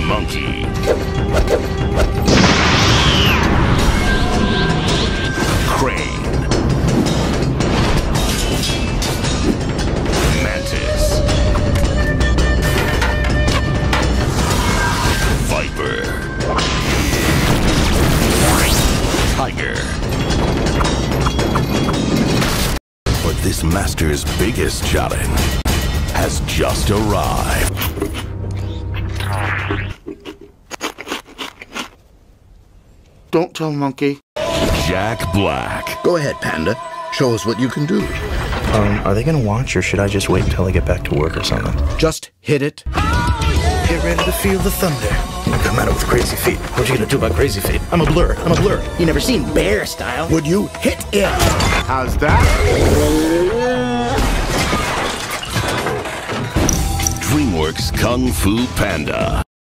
Monkey. Crane. Mantis. Viper. Tiger. But this master's biggest challenge has just arrived. Don't tell Monkey. Jack Black. Go ahead, Panda. Show us what you can do. Are they gonna watch, or should I just wait until I get back to work or something? Just hit it. Get ready to feel the thunder. Come at it with crazy feet. What you gonna do about crazy feet? I'm a blur. You never seen bear style. Would you hit it? How's that? DreamWorks Kung Fu Panda.